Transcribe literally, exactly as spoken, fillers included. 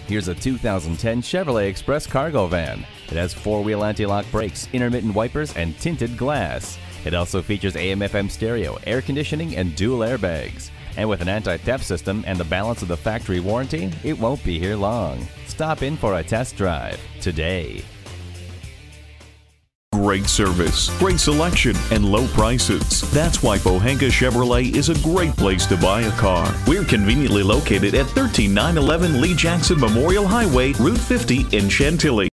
Here's a two thousand ten Chevrolet Express cargo van. It has four-wheel anti-lock brakes, intermittent wipers, and tinted glass. It also features A M F M stereo, air conditioning, and dual airbags. And with an anti-theft system and the balance of the factory warranty, it won't be here long. Stop in for a test drive today. Great service, great selection, and low prices. That's why Pohanka Chevrolet is a great place to buy a car. We're conveniently located at one three nine one one Lee Jackson Memorial Highway, Route fifty in Chantilly.